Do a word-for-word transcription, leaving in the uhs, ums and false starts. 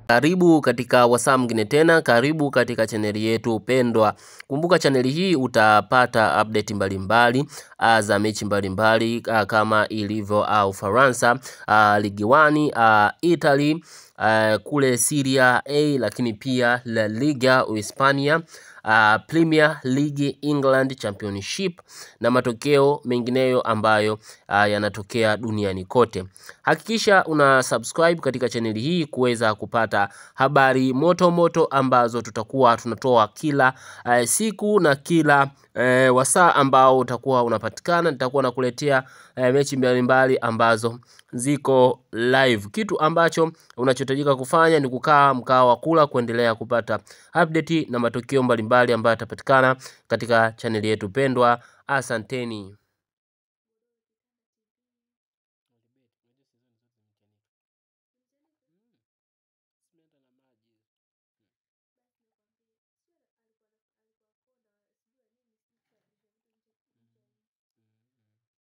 Karibu katika wasaa mwingine tena, karibu katika chaneli yetu pendwa. Kumbuka chaneli hii utapata update mbalimbali za mechi mbalimbali kama ilivyo au Ufaransa, Ligue moja, Italy, kule Serie A, lakini pia La Liga Uhispania, Uh, Premier League England Championship na matokeo mengineyo ambayo uh, yanatokea duniani kote. Hakikisha una subscribe katika chaneli hii kuweza kupata habari moto moto ambazo tutakuwa tunatoa kila uh, siku na kila uh, wasaa ambao utakuwa unapatikana. Nitakuwa nakuletea uh, mechi mbalimbali ambazo ziko live. Kitu ambacho unachohitajika kufanya ni kukaa mkao wa kula kuendelea kupata update na matokeo mbalimbali ambayo yatapatikana katika chaneli yetu pendwa. Asanteni.